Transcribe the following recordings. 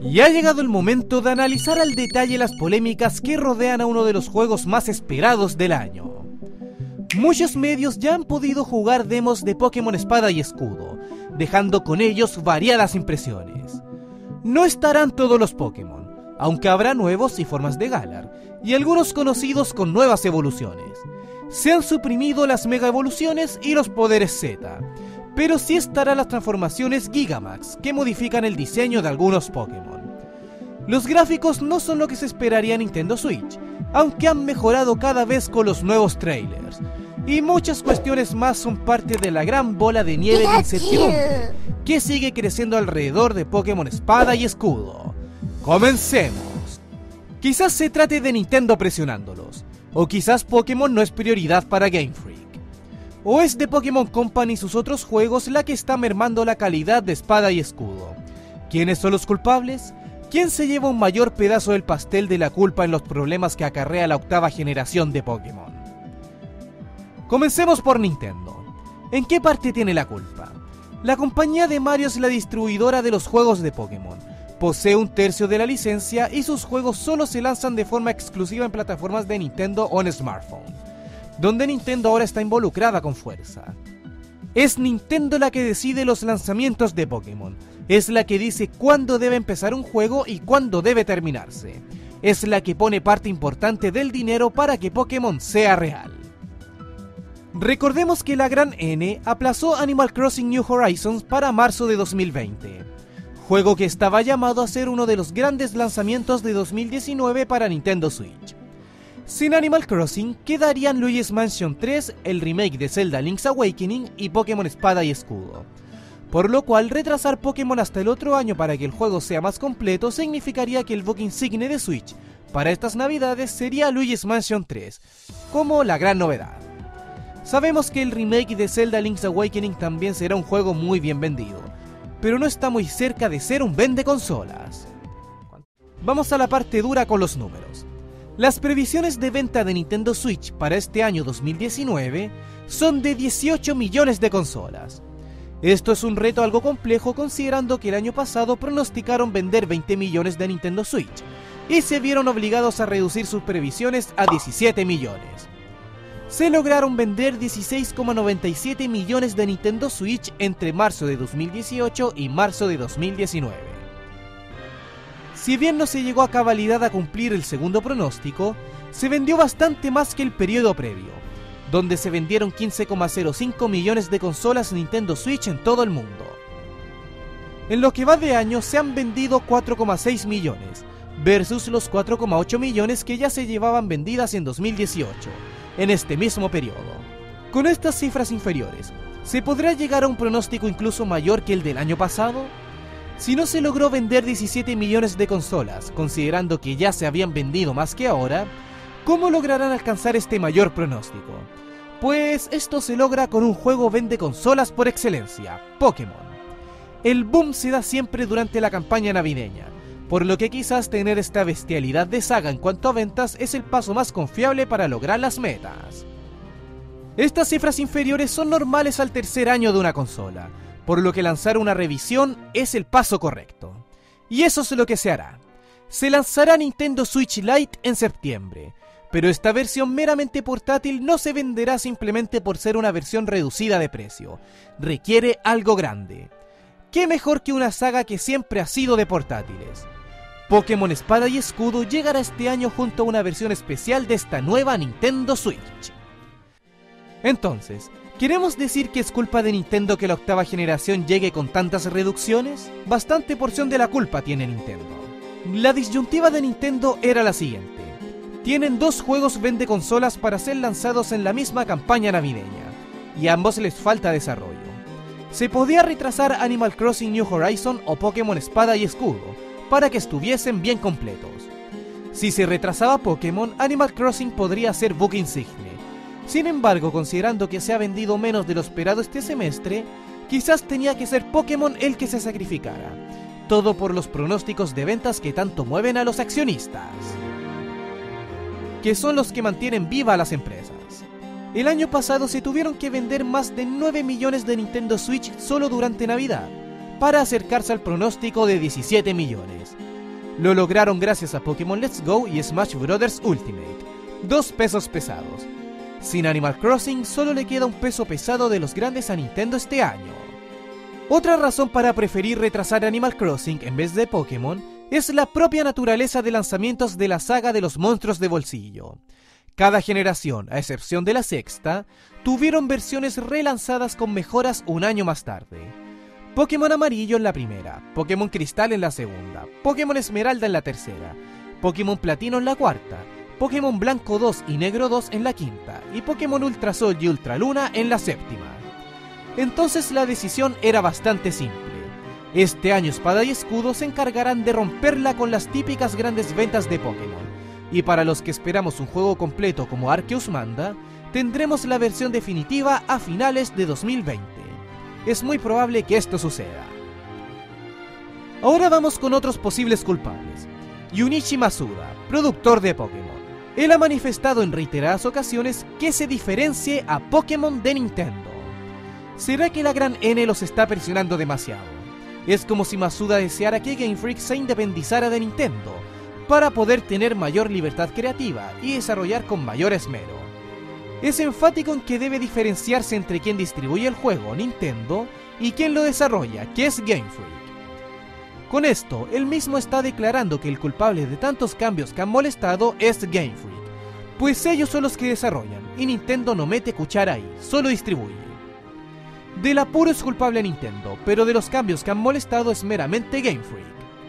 Y ha llegado el momento de analizar al detalle las polémicas que rodean a uno de los juegos más esperados del año. Muchos medios ya han podido jugar demos de Pokémon Espada y Escudo, dejando con ellos variadas impresiones. No estarán todos los Pokémon, aunque habrá nuevos y formas de Galar, y algunos conocidos con nuevas evoluciones. Se han suprimido las Mega Evoluciones y los poderes Z, pero sí estarán las transformaciones Gigamax, que modifican el diseño de algunos Pokémon. Los gráficos no son lo que se esperaría en Nintendo Switch, aunque han mejorado cada vez con los nuevos trailers. Y muchas cuestiones más son parte de la gran bola de nieve de incertidumbre que sigue creciendo alrededor de Pokémon Espada y Escudo. ¡Comencemos! Quizás se trate de Nintendo presionándolos, o quizás Pokémon no es prioridad para Game Freak. O es de Pokémon Company y sus otros juegos la que está mermando la calidad de Espada y Escudo. ¿Quiénes son los culpables? ¿Quién se lleva un mayor pedazo del pastel de la culpa en los problemas que acarrea la octava generación de Pokémon? Comencemos por Nintendo. ¿En qué parte tiene la culpa? La compañía de Mario es la distribuidora de los juegos de Pokémon. Posee un tercio de la licencia y sus juegos solo se lanzan de forma exclusiva en plataformas de Nintendo o en smartphone, donde Nintendo ahora está involucrada con fuerza. Es Nintendo la que decide los lanzamientos de Pokémon. Es la que dice cuándo debe empezar un juego y cuándo debe terminarse. Es la que pone parte importante del dinero para que Pokémon sea real. Recordemos que la Gran N aplazó Animal Crossing New Horizons para marzo de 2020, juego que estaba llamado a ser uno de los grandes lanzamientos de 2019 para Nintendo Switch. Sin Animal Crossing quedarían Luigi's Mansion 3, el remake de Zelda Link's Awakening y Pokémon Espada y Escudo. Por lo cual retrasar Pokémon hasta el otro año para que el juego sea más completo significaría que el book insigne de Switch para estas navidades sería Luigi's Mansion 3, como la gran novedad. Sabemos que el remake de Zelda Link's Awakening también será un juego muy bien vendido, pero no está muy cerca de ser un vende consolas. Vamos a la parte dura con los números. Las previsiones de venta de Nintendo Switch para este año 2019 son de 18 millones de consolas. Esto es un reto algo complejo considerando que el año pasado pronosticaron vender 20 millones de Nintendo Switch y se vieron obligados a reducir sus previsiones a 17 millones. Se lograron vender 16,97 millones de Nintendo Switch entre marzo de 2018 y marzo de 2019. Si bien no se llegó a cabalidad a cumplir el segundo pronóstico, se vendió bastante más que el periodo previo, donde se vendieron 15,05 millones de consolas Nintendo Switch en todo el mundo. En lo que va de año se han vendido 4,6 millones, versus los 4,8 millones que ya se llevaban vendidas en 2018, en este mismo periodo. Con estas cifras inferiores, ¿se podrá llegar a un pronóstico incluso mayor que el del año pasado? Si no se logró vender 17 millones de consolas, considerando que ya se habían vendido más que ahora, ¿cómo lograrán alcanzar este mayor pronóstico? Pues esto se logra con un juego vende consolas por excelencia, Pokémon. El boom se da siempre durante la campaña navideña, por lo que quizás tener esta bestialidad de saga en cuanto a ventas es el paso más confiable para lograr las metas. Estas cifras inferiores son normales al tercer año de una consola, por lo que lanzar una revisión es el paso correcto. Y eso es lo que se hará. Se lanzará Nintendo Switch Lite en septiembre, pero esta versión meramente portátil no se venderá simplemente por ser una versión reducida de precio. Requiere algo grande. ¿Qué mejor que una saga que siempre ha sido de portátiles? Pokémon Espada y Escudo llegará este año junto a una versión especial de esta nueva Nintendo Switch. Entonces, ¿queremos decir que es culpa de Nintendo que la octava generación llegue con tantas reducciones? Bastante porción de la culpa tiene Nintendo. La disyuntiva de Nintendo era la siguiente. Tienen dos juegos vende consolas para ser lanzados en la misma campaña navideña, y a ambos les falta desarrollo. Se podía retrasar Animal Crossing New Horizon o Pokémon Espada y Escudo, para que estuviesen bien completos. Si se retrasaba Pokémon, Animal Crossing podría ser book insigne. Sin embargo, considerando que se ha vendido menos de lo esperado este semestre, quizás tenía que ser Pokémon el que se sacrificara. Todo por los pronósticos de ventas que tanto mueven a los accionistas, que son los que mantienen viva a las empresas. El año pasado se tuvieron que vender más de 9 millones de Nintendo Switch solo durante Navidad, para acercarse al pronóstico de 17 millones. Lo lograron gracias a Pokémon Let's Go y Smash Bros. Ultimate, dos pesos pesados. Sin Animal Crossing solo le queda un peso pesado de los grandes a Nintendo este año. Otra razón para preferir retrasar Animal Crossing en vez de Pokémon es la propia naturaleza de lanzamientos de la saga de los monstruos de bolsillo. Cada generación, a excepción de la sexta, tuvieron versiones relanzadas con mejoras un año más tarde. Pokémon Amarillo en la primera, Pokémon Cristal en la segunda, Pokémon Esmeralda en la tercera, Pokémon Platino en la cuarta, Pokémon Blanco 2 y Negro 2 en la quinta y Pokémon Ultra Sol y Ultra Luna en la séptima. Entonces la decisión era bastante simple. Este año Espada y Escudo se encargarán de romperla con las típicas grandes ventas de Pokémon, y para los que esperamos un juego completo como Arceus manda, tendremos la versión definitiva a finales de 2020. Es muy probable que esto suceda. Ahora vamos con otros posibles culpables. Junichi Masuda, productor de Pokémon. Él ha manifestado en reiteradas ocasiones que se diferencie a Pokémon de Nintendo. ¿Será que la gran N los está presionando demasiado? Es como si Masuda deseara que Game Freak se independizara de Nintendo, para poder tener mayor libertad creativa y desarrollar con mayor esmero. Es enfático en que debe diferenciarse entre quien distribuye el juego, Nintendo, y quien lo desarrolla, que es Game Freak. Con esto, él mismo está declarando que el culpable de tantos cambios que han molestado es Game Freak, pues ellos son los que desarrollan, y Nintendo no mete cuchara ahí, solo distribuye. Del apuro es culpable Nintendo, pero de los cambios que han molestado es meramente Game Freak.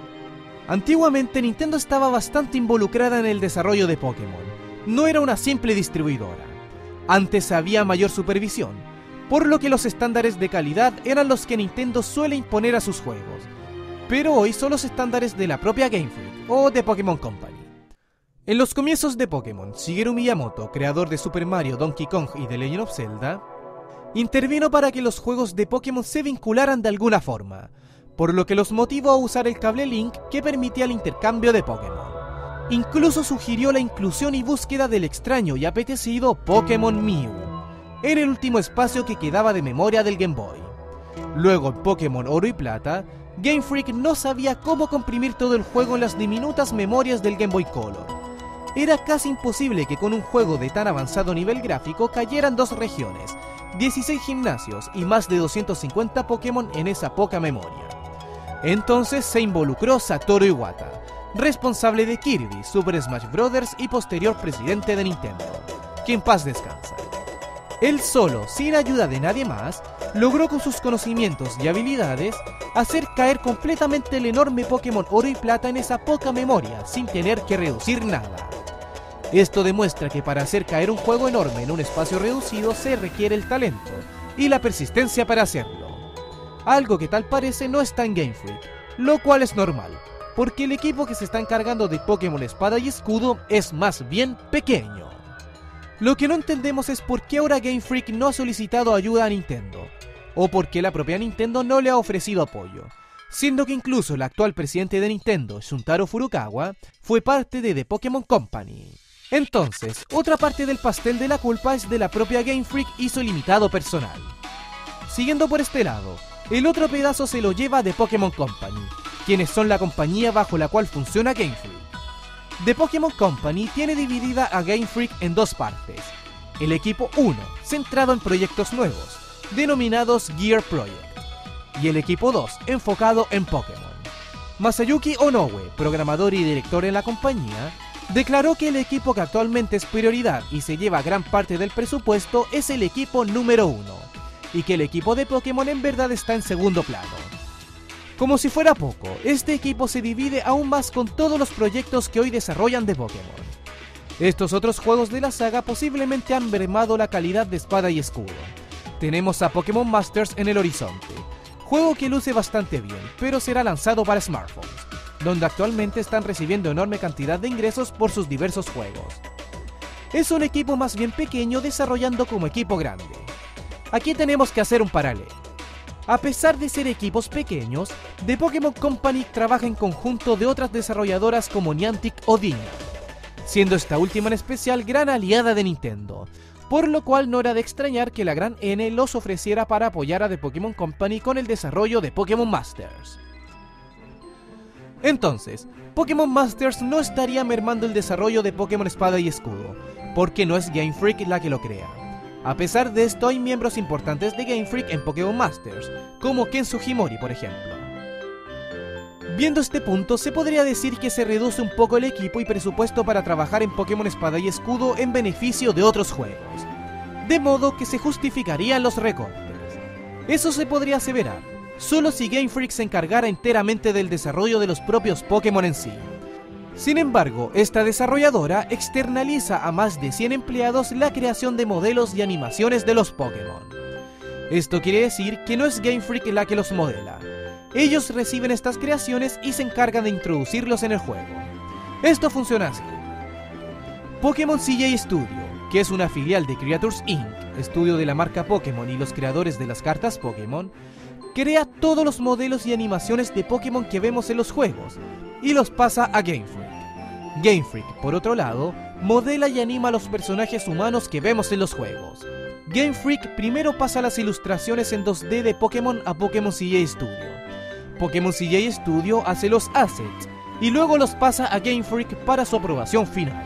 Antiguamente Nintendo estaba bastante involucrada en el desarrollo de Pokémon, no era una simple distribuidora. Antes había mayor supervisión, por lo que los estándares de calidad eran los que Nintendo suele imponer a sus juegos, pero hoy son los estándares de la propia Game Freak o de Pokémon Company. En los comienzos de Pokémon, Shigeru Miyamoto, creador de Super Mario, Donkey Kong y The Legend of Zelda, intervino para que los juegos de Pokémon se vincularan de alguna forma, por lo que los motivó a usar el cable Link que permitía el intercambio de Pokémon. Incluso sugirió la inclusión y búsqueda del extraño y apetecido Pokémon Mew, en el último espacio que quedaba de memoria del Game Boy. Luego en Pokémon Oro y Plata, Game Freak no sabía cómo comprimir todo el juego en las diminutas memorias del Game Boy Color. Era casi imposible que con un juego de tan avanzado nivel gráfico cayeran 2 regiones, 16 gimnasios y más de 250 Pokémon en esa poca memoria. Entonces se involucró Satoru Iwata, responsable de Kirby, Super Smash Bros. Y posterior presidente de Nintendo, que en paz descansa. Él solo, sin ayuda de nadie más, logró con sus conocimientos y habilidades hacer caer completamente el enorme Pokémon Oro y Plata en esa poca memoria, sin tener que reducir nada. Esto demuestra que para hacer caer un juego enorme en un espacio reducido se requiere el talento y la persistencia para hacerlo. Algo que tal parece no está en Game Freak, lo cual es normal, porque el equipo que se está encargando de Pokémon Espada y Escudo es más bien pequeño. Lo que no entendemos es por qué ahora Game Freak no ha solicitado ayuda a Nintendo, o por qué la propia Nintendo no le ha ofrecido apoyo, siendo que incluso el actual presidente de Nintendo, Shuntaro Furukawa, fue parte de The Pokémon Company. Entonces, otra parte del pastel de la culpa es de la propia Game Freak y su limitado personal. Siguiendo por este lado, el otro pedazo se lo lleva The Pokémon Company, quienes son la compañía bajo la cual funciona Game Freak. The Pokémon Company tiene dividida a Game Freak en 2 partes. El equipo 1, centrado en proyectos nuevos, denominados Gear Project, y el equipo 2, enfocado en Pokémon. Masayuki Onoue, programador y director en la compañía, declaró que el equipo que actualmente es prioridad y se lleva gran parte del presupuesto es el equipo número 1, y que el equipo de Pokémon en verdad está en segundo plano. Como si fuera poco, este equipo se divide aún más con todos los proyectos que hoy desarrollan de Pokémon. Estos otros juegos de la saga posiblemente han mermado la calidad de Espada y Escudo. Tenemos a Pokémon Masters en el horizonte, juego que luce bastante bien, pero será lanzado para smartphones, donde actualmente están recibiendo enorme cantidad de ingresos por sus diversos juegos. Es un equipo más bien pequeño desarrollando como equipo grande. Aquí tenemos que hacer un paralelo. A pesar de ser equipos pequeños, The Pokémon Company trabaja en conjunto de otras desarrolladoras como Niantic o Dina, siendo esta última en especial gran aliada de Nintendo, por lo cual no era de extrañar que la gran N los ofreciera para apoyar a The Pokémon Company con el desarrollo de Pokémon Masters. Entonces, Pokémon Masters no estaría mermando el desarrollo de Pokémon Espada y Escudo, porque no es Game Freak la que lo crea. A pesar de esto, hay miembros importantes de Game Freak en Pokémon Masters, como Ken Sugimori, por ejemplo. Viendo este punto, se podría decir que se reduce un poco el equipo y presupuesto para trabajar en Pokémon Espada y Escudo en beneficio de otros juegos, de modo que se justificarían los recortes. Eso se podría aseverar, solo si Game Freak se encargara enteramente del desarrollo de los propios Pokémon en sí. Sin embargo, esta desarrolladora externaliza a más de 100 empleados la creación de modelos y animaciones de los Pokémon. Esto quiere decir que no es Game Freak la que los modela. Ellos reciben estas creaciones y se encargan de introducirlos en el juego. Esto funciona así. Pokémon CJ Studio, que es una filial de Creatures Inc., estudio de la marca Pokémon y los creadores de las cartas Pokémon, crea todos los modelos y animaciones de Pokémon que vemos en los juegos y los pasa a Game Freak. Game Freak, por otro lado, modela y anima a los personajes humanos que vemos en los juegos. Game Freak primero pasa las ilustraciones en 2D de Pokémon a Pokémon CJ Studio. Pokémon CJ Studio hace los assets y luego los pasa a Game Freak para su aprobación final.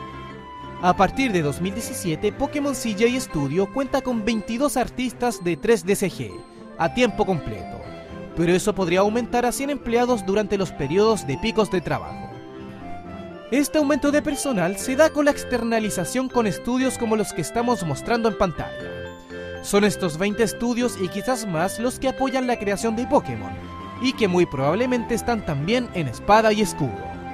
A partir de 2017, Pokémon CJ Studio cuenta con 22 artistas de 3DCG a tiempo completo, pero eso podría aumentar a 100 empleados durante los periodos de picos de trabajo. Este aumento de personal se da con la externalización con estudios como los que estamos mostrando en pantalla. Son estos 20 estudios y quizás más los que apoyan la creación de Pokémon, y que muy probablemente están también en Espada y Escudo.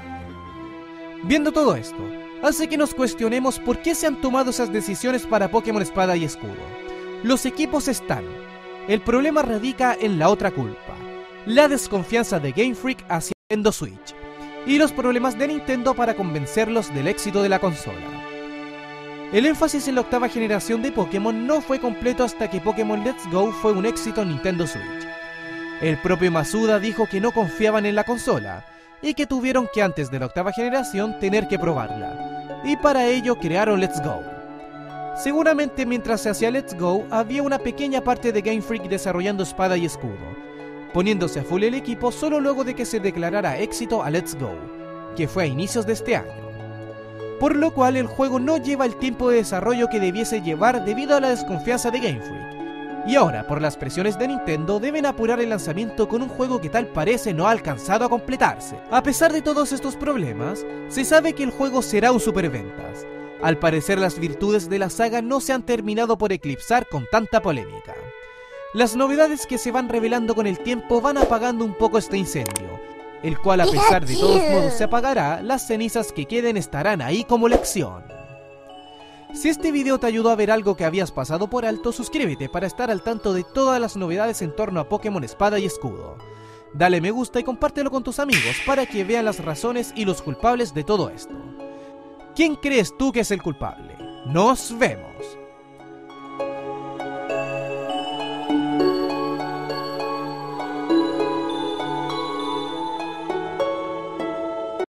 Viendo todo esto, hace que nos cuestionemos por qué se han tomado esas decisiones para Pokémon Espada y Escudo. Los equipos están. El problema radica en la otra culpa, la desconfianza de Game Freak hacia Nintendo Switch, y los problemas de Nintendo para convencerlos del éxito de la consola. El énfasis en la octava generación de Pokémon no fue completo hasta que Pokémon Let's Go fue un éxito en Nintendo Switch. El propio Masuda dijo que no confiaban en la consola, y que tuvieron que antes de la octava generación tener que probarla, y para ello crearon Let's Go. Seguramente mientras se hacía Let's Go, había una pequeña parte de Game Freak desarrollando Espada y Escudo, poniéndose a full el equipo solo luego de que se declarara éxito a Let's Go, que fue a inicios de este año. Por lo cual el juego no lleva el tiempo de desarrollo que debiese llevar debido a la desconfianza de Game Freak. Y ahora, por las presiones de Nintendo, deben apurar el lanzamiento con un juego que tal parece no ha alcanzado a completarse. A pesar de todos estos problemas, se sabe que el juego será un superventas. Al parecer las virtudes de la saga no se han terminado por eclipsar con tanta polémica. Las novedades que se van revelando con el tiempo van apagando un poco este incendio, el cual a pesar de todos modos se apagará, las cenizas que queden estarán ahí como lección. Si este video te ayudó a ver algo que habías pasado por alto, suscríbete para estar al tanto de todas las novedades en torno a Pokémon Espada y Escudo. Dale me gusta y compártelo con tus amigos para que vean las razones y los culpables de todo esto. ¿Quién crees tú que es el culpable? ¡Nos vemos!